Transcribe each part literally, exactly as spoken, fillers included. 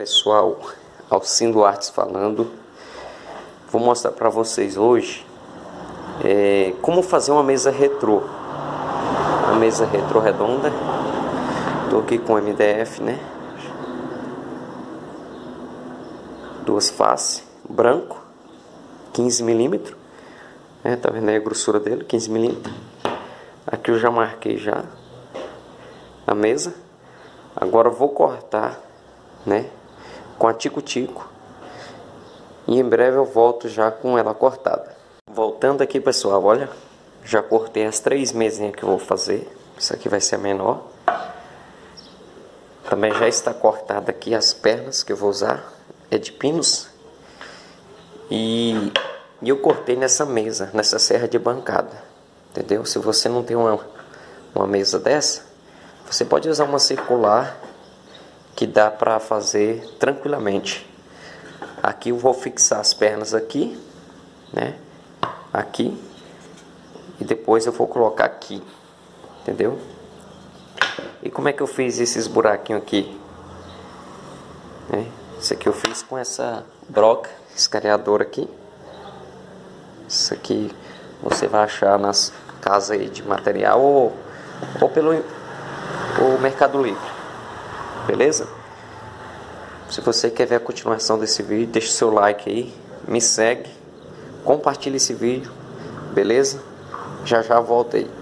Pessoal, Alcindo Artes falando. Vou mostrar para vocês hoje é, como fazer uma mesa retrô. Uma mesa retrô redonda. Tô aqui com M D F, né? Duas faces, branco, quinze milímetros. É, tá vendo aí a grossura dele? quinze milímetros. Aqui eu já marquei já a mesa. Agora eu vou cortar, né? Com a tico-tico. E em breve eu volto já com ela cortada. Voltando aqui, pessoal, olha. Já cortei as três mesinhas que eu vou fazer. Isso aqui vai ser a menor. Também já está cortada aqui as pernas que eu vou usar. É de pinos. E, e eu cortei nessa mesa, nessa serra de bancada. Entendeu? Se você não tem uma, uma mesa dessa, você pode usar uma circular que dá para fazer tranquilamente. Aqui eu vou fixar as pernas aqui, né? Aqui. E depois eu vou colocar aqui. Entendeu? E como é que eu fiz esses buraquinhos aqui? Né? Isso aqui eu fiz com essa broca escaneadora aqui. Isso aqui você vai achar nas casas aí de material ou, ou pelo ou Mercado Livre. Beleza? Se você quer ver a continuação desse vídeo, deixa o seu like aí, me segue, compartilha esse vídeo, beleza? Já já volto aí.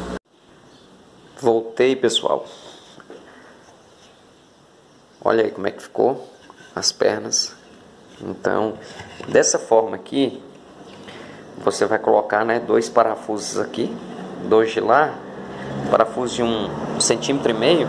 Voltei, pessoal. Olha aí como é que ficou as pernas. Então, dessa forma aqui, você vai colocar, né, dois parafusos aqui, dois de lá, parafuso de um centímetro e meio,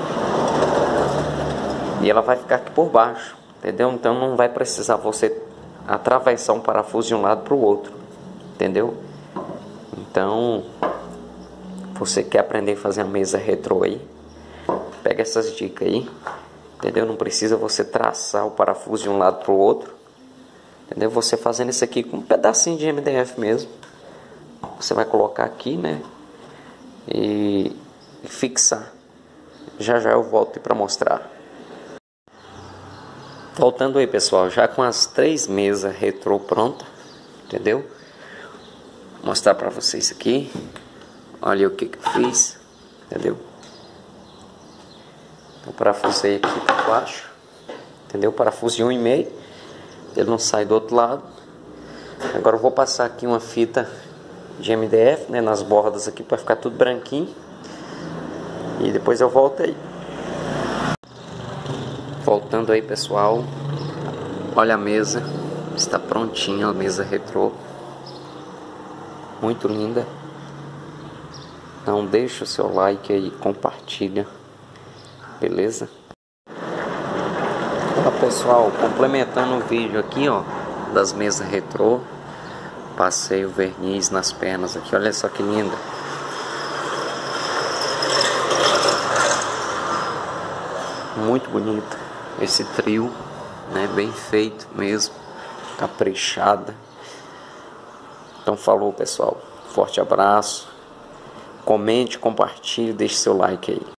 e ela vai ficar aqui por baixo, entendeu? Então não vai precisar você atravessar um parafuso de um lado para o outro, entendeu? Então, você quer aprender a fazer a mesa retrô aí, pega essas dicas aí, entendeu? Não precisa você traçar o parafuso de um lado para o outro, entendeu? Você fazendo isso aqui com um pedacinho de M D F mesmo, você vai colocar aqui, né? E, e fixar. Já já eu volto para mostrar. Voltando aí, pessoal, já com as três mesas retrô prontas, entendeu? Vou mostrar para vocês aqui. Olha o que que eu fiz, entendeu? Então, parafusei aqui por baixo, entendeu? Parafuso de um e meio, ele não sai do outro lado. Agora eu vou passar aqui uma fita de M D F, né, nas bordas aqui para ficar tudo branquinho. E depois eu volto aí. Voltando aí, pessoal. Olha a mesa, está prontinha a mesa retrô. Muito linda. Então deixa o seu like aí, compartilha. Beleza? Olha, pessoal, complementando o vídeo aqui, ó, das mesas retrô. Passei o verniz nas pernas aqui, olha só que linda. Muito bonito esse trio, né? Bem feito mesmo, caprichada. Então falou, pessoal, forte abraço, comente, compartilhe, deixe seu like aí.